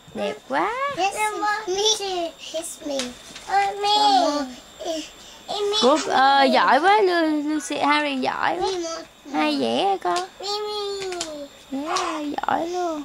Đẹp quá. Good, giỏi quá Lucy, Harry giỏi quá. Hay vẽ con. Yeah, giỏi luôn.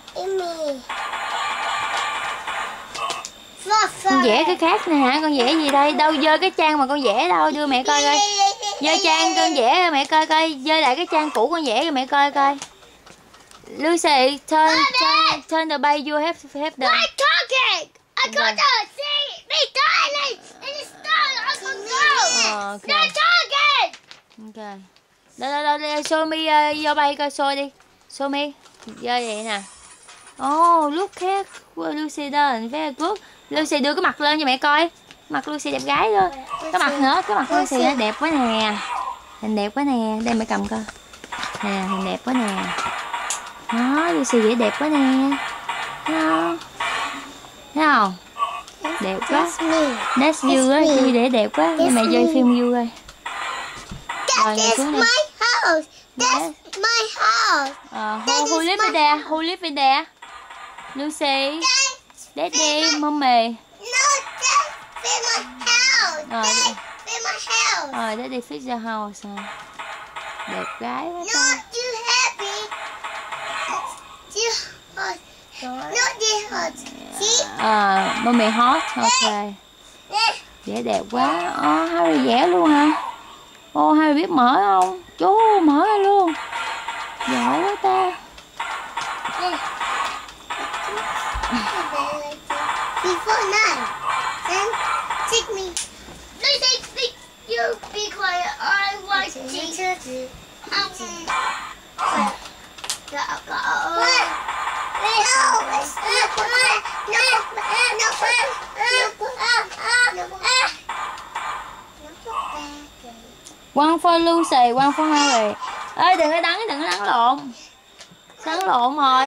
Con vẽ cái khác nè hả? Con vẽ gì đây? Đâu dơ cái trang mà con vẽ đâu, đưa mẹ coi coi. Dơ trang con vẽ cho mẹ coi coi, dơ lại cái trang cũ con vẽ cho mẹ coi coi. Lucy, turn the page you have done. I'm talking. I got to see me darling. And it's done. I can go. Okay. Not talking. Ok. Đâu, show me your bay coi, show đi. Show me. Dơ vậy nè. Oh, look at what Lucy done. Very good. Lucy đưa cái mặt lên cho mẹ coi. Mặt Lucy đẹp gái luôn. Cái mặt nữa, cái mặt Lucy nó đẹp quá nè. Hình đẹp quá nè. Đây mẹ cầm coi. Nè, hình đẹp quá nè. Đó, Lucy vẽ đẹp quá nè. Thấy không? Thấy không? Đẹp quá. That's you á, Duy để đẹp quá. Để mẹ chơi phim vui coi. Rồi, ngồi xuống đi. That's my house. Who live in there? Who live in there? Lucy. Daddy, mommy. No, that's my house. Rồi, my house. Daddy fix the house. Đẹp gái quá ta. Not you happy. Not this hot. See? Mommy hot. Ok. Vẽ đẹp quá. Harry vẽ luôn hả? Harry biết mở không? Chú mở ra luôn. Giỏi quá ta. Before 9. Then take me. You be quiet. I want to. One for Lucy, one for Harry. Ê, đừng có đánh lộn. Đánh lộn rồi.